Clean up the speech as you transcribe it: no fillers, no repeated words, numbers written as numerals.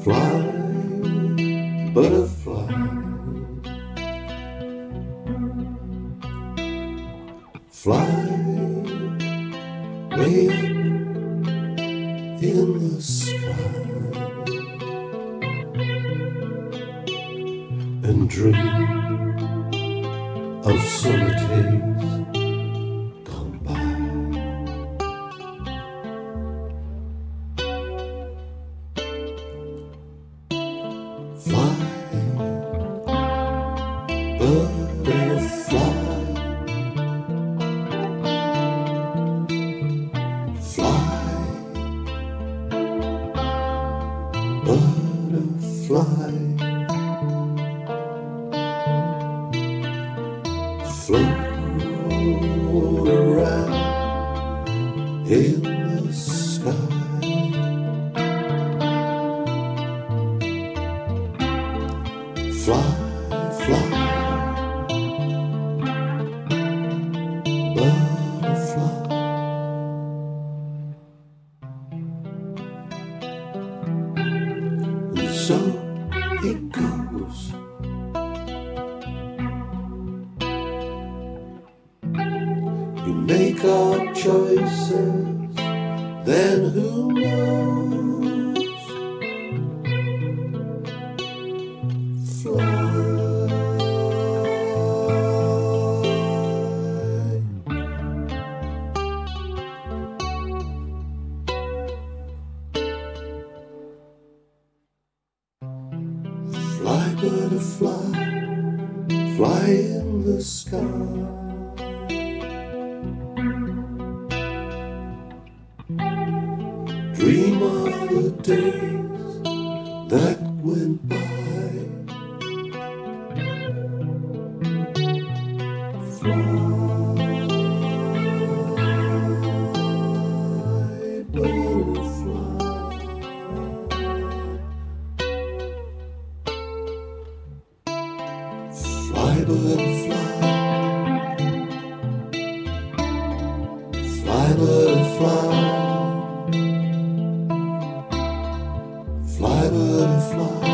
Fly, butterfly, fly way up in the sky and dream of summer days gone by. Fly, butterfly, fly, butterfly, float around in the sky. Fly, fly, butterfly. And so it goes. We make our choices, then who knows? Fly, fly, butterfly, fly in the sky. Dream of the days that went by. Fly, butterfly, fly, butterfly, fly, butterfly, fly, butterfly.